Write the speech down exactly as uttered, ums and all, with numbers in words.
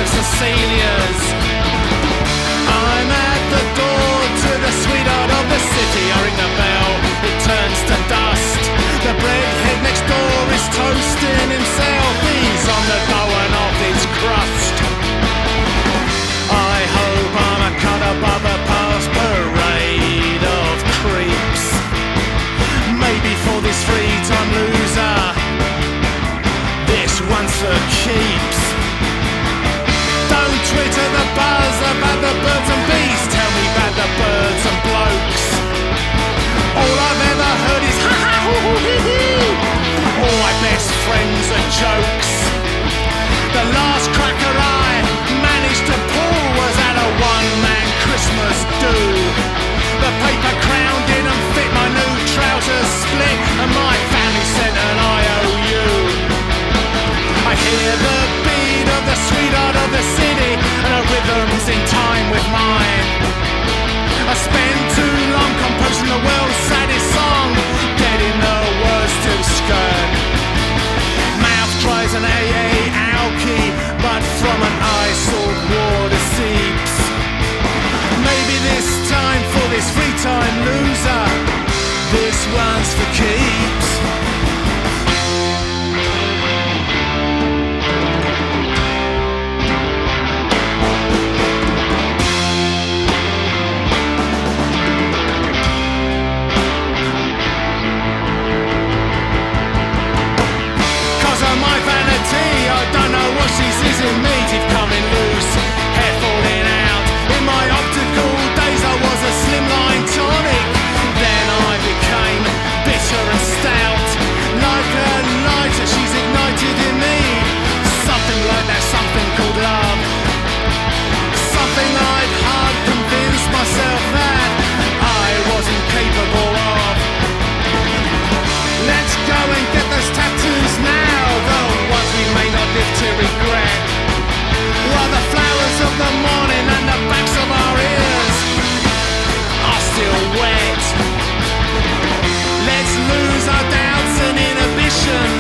Cecilia's. I'm at the door to the sweetheart of the city. I ring the bell, it turns to dust. The breadhead next door is toasting himself. He's on the go and off his crust. I hope I'm a cut above a past parade of creeps. Maybe for this free time loser, this one's for keeps. Don't Twitter the buzz about the birds and bees. Tell me about the birds and blokes. All I've ever heard is ha ha hoo hoo hee hee. All my best friends are jokes. The last cracker I managed to pull was at a one-man Christmas do. The paper crown didn't fit my new trousers split, and my family sent an I O U. I hear the beat of the sweetheart of the city, and her rhythm's in time with mine. I spend too long composing the world's saddest song, getting the words to skirt. Mouth dries an A A alky, but from an eye salt water seeps. Maybe this time for this free time loser, this one's for keeps. I don't know what she sees in me, teeth coming loose, hair falling out. In my optical days I was a slimline tonic. Then I became bitter and stout. Like a lighter she's ignited in me. Something like that, something called love. Something I'd hard convinced myself that I wasn't capable of. Let's go and get those tattoos now, the ones we may not live to regret. While the flowers of the morning and the backs of our ears are still wet. Let's lose our doubts and inhibitions.